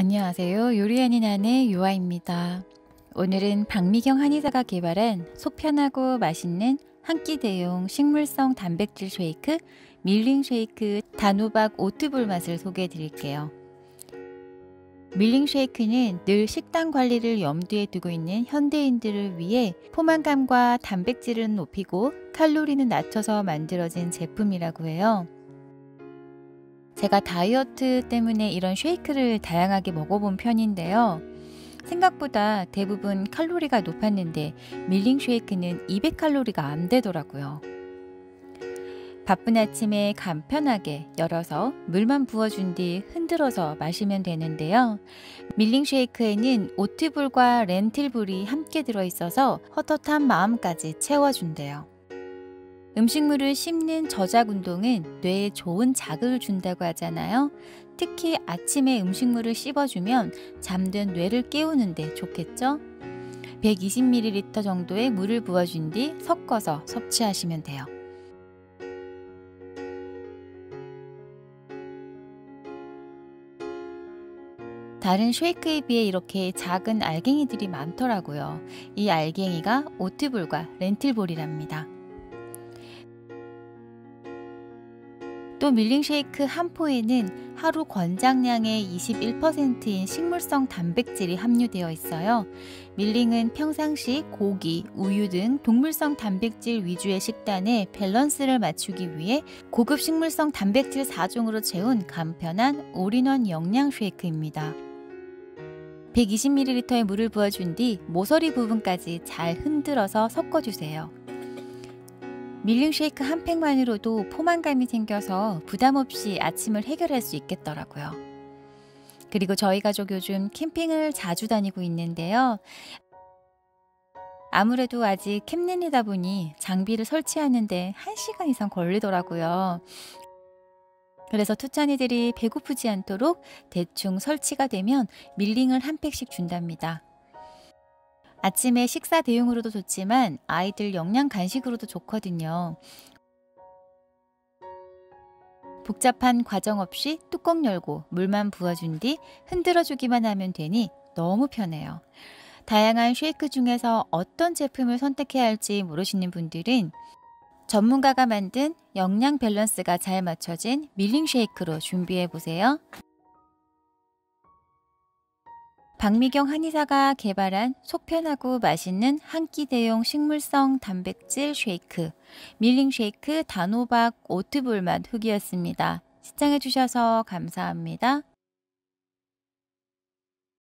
안녕하세요. 요리하는 아내 요아입니다. 오늘은 박미경 한의사가 개발한 속편하고 맛있는 한 끼 대용 식물성 단백질 쉐이크 밀링 쉐이크 단호박 오트볼 맛을 소개해 드릴게요. 밀링 쉐이크는 늘 식단 관리를 염두에 두고 있는 현대인들을 위해 포만감과 단백질은 높이고 칼로리는 낮춰서 만들어진 제품이라고 해요. 제가 다이어트 때문에 이런 쉐이크를 다양하게 먹어본 편인데요. 생각보다 대부분 칼로리가 높았는데 밀링 쉐이크는 200칼로리가 안 되더라고요. 바쁜 아침에 간편하게 열어서 물만 부어준 뒤 흔들어서 마시면 되는데요. 밀링 쉐이크에는 오트볼과 렌틸볼이 함께 들어있어서 헛헛한 마음까지 채워준대요. 음식물을 씹는 저작 운동은 뇌에 좋은 자극을 준다고 하잖아요. 특히 아침에 음식물을 씹어주면 잠든 뇌를 깨우는데 좋겠죠? 120ml 정도의 물을 부어준 뒤 섞어서 섭취하시면 돼요. 다른 쉐이크에 비해 이렇게 작은 알갱이들이 많더라고요. 이 알갱이가 오트볼과 렌틸볼이랍니다. 또 밀링 쉐이크 한 포에는 하루 권장량의 21%인 식물성 단백질이 함유되어 있어요. 밀링은 평상시 고기, 우유 등 동물성 단백질 위주의 식단에 밸런스를 맞추기 위해 고급 식물성 단백질 4종으로 채운 간편한 올인원 영양 쉐이크입니다. 120ml의 물을 부어준 뒤 모서리 부분까지 잘 흔들어서 섞어주세요. 밀링 쉐이크 한 팩만으로도 포만감이 생겨서 부담 없이 아침을 해결할 수 있겠더라고요. 그리고 저희 가족 요즘 캠핑을 자주 다니고 있는데요. 아무래도 아직 캠린이다 보니 장비를 설치하는데 1시간 이상 걸리더라고요. 그래서 투찬이들이 배고프지 않도록 대충 설치가 되면 밀링을 한 팩씩 준답니다. 아침에 식사 대용으로도 좋지만 아이들 영양 간식으로도 좋거든요. 복잡한 과정 없이 뚜껑 열고 물만 부어준 뒤 흔들어주기만 하면 되니 너무 편해요. 다양한 쉐이크 중에서 어떤 제품을 선택해야 할지 모르시는 분들은 전문가가 만든 영양 밸런스가 잘 맞춰진 밀링 쉐이크로 준비해보세요. 박미경 한의사가 개발한 속편하고 맛있는 한 끼 대용 식물성 단백질 쉐이크 밀링 쉐이크 단호박 오트볼 맛 후기였습니다. 시청해주셔서 감사합니다.